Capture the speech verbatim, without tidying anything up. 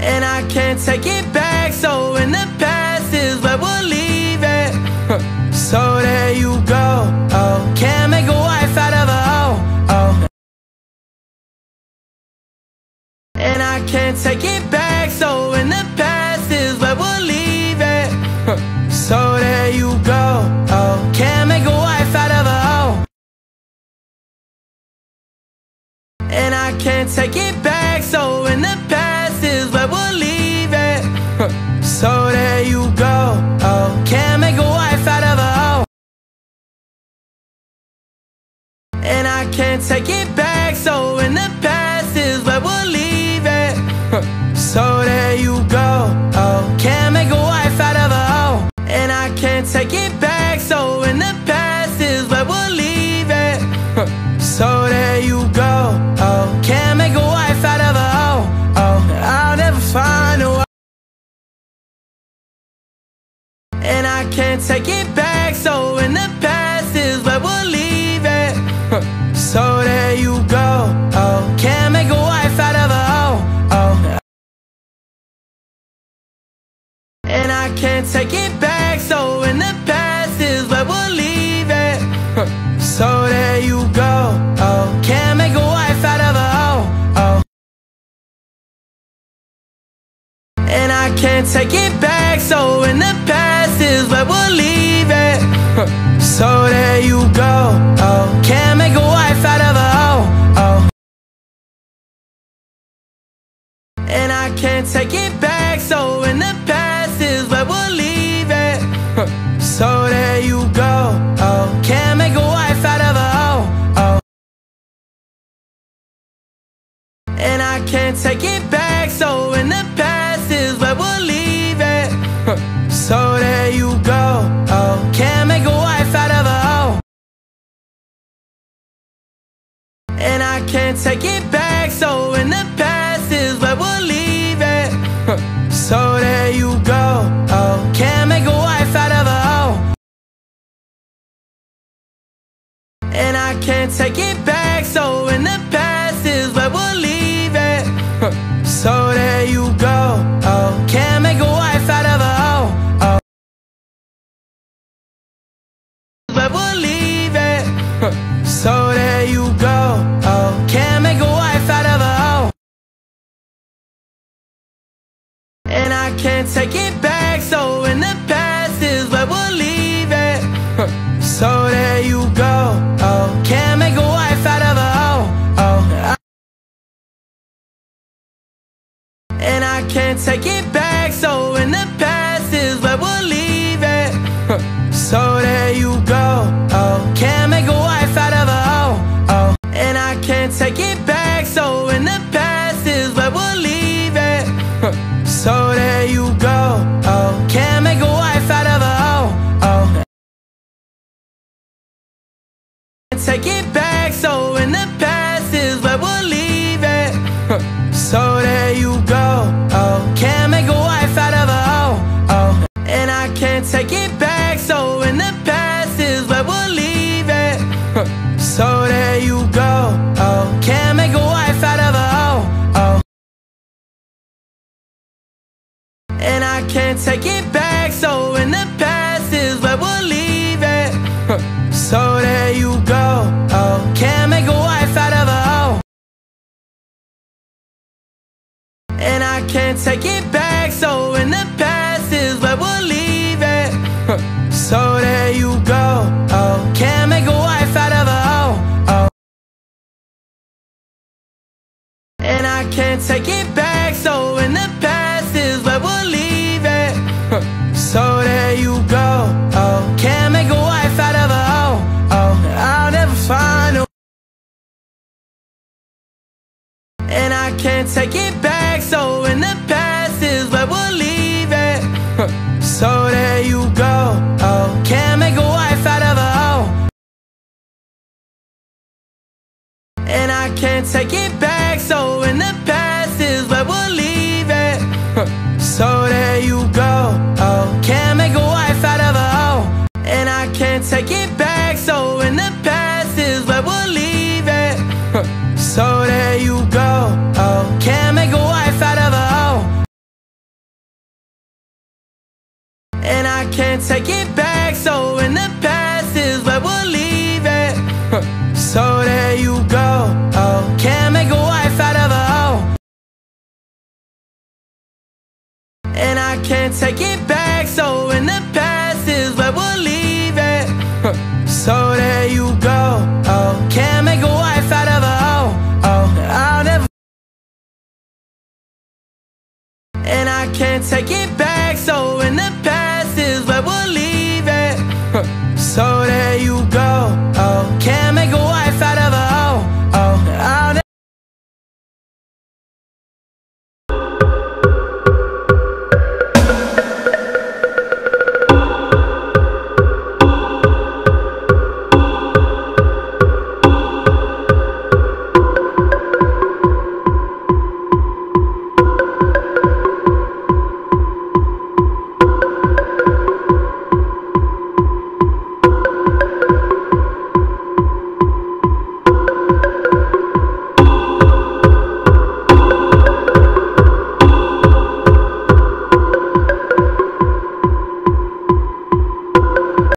and I can't take it back. So in the past is where we'll leave it. So there you go. Oh, can't make a wife out of a hoe. Oh, and I can't take it back. So in the past is where we'll leave it. So there you go. Oh, can't make a wife out of a hoe, and I can't take it back. So in the past is where we'll leave it. So there you go. Oh, can't make a wife out of a hoe, and I can't take it back. So in the past is where we'll leave it. So there you go. Oh, can't make a wife out of a hoe, and I can't take it back. So in the past is where we'll leave it. So there you go. Oh, can't make a wife out of a hoe. Oh, I'll never find a wife, and I can't take it back. So in the past is where we'll leave it. So there you go. Oh, can't make a wife out of a hoe. Oh, and I can't take it back. So in the past is where we'll leave it. So there you go. Oh, can't make a wife out of a hoe. Oh, and I can't take it back. So in the past is where we'll leave it. So there you go. Oh, can't make a wife out of a hoe. Oh, and I can't take it back. So in the past is where we'll leave it. So there you go. Oh, can't make a wife out of a hoe. Oh, and I can't take it back. So in the past is where we'll leave it. So there you go. Oh, can't make a wife out of a hoe, and I can't take it back. So in the past is where we'll leave it. So there you go. Oh, can't make a wife out of a hoe, and I can't take it back. So in the past is where we'll leave it. So there you go. Oh, can't make a wife out of a hoe. Oh, where we'll leave it. So there you go. Oh, can't make a wife out of a hoe, and I can't take it back. So in the past is where we'll leave it. So there you go. Oh, can't make a wife out of a hoe. Oh, and I can't take it back. So in the past is where we'll leave it. So there you go. Oh, can't make a wife out of a hoe. Oh, and I can't take it back. So in the past is where we'll leave it. So there you go. Oh, can't make a wife out of a hoe. Oh, take it back. So in the past is where we'll leave it. So there you go. Oh, can't make a wife out of a hoe. Oh, and I can't take it back. So in the past is where we'll leave it. So there you go. Oh, can't make a wife out of a hoe. Oh, and I can't take it back. So in the past is where we'll leave it. So there you go. Oh, can't make a wife out of a hoe, and I can't take it back. So in the past is where we'll leave it. So there you go. Oh, can't make a wife out of a hoe. Oh, and I can't take it back. So in the past is where we'll leave it. So there you go. Oh, can't make a wife out of a hoe. Oh, I'll never find a, and I can't take it back. So in the past is where we'll leave it. So there you go. Oh, can't make a wife out of a hoe, and I can't take it back. So in the past is where can't take it back. So in the past is where we'll leave it. So there you go. Oh, can't make a wife out of a hoe, and I can't take it back. So in the past is where we'll leave it. So there you go. Oh, can't make a wife out of a hoe. Oh, I'll never. And I can't take it back. So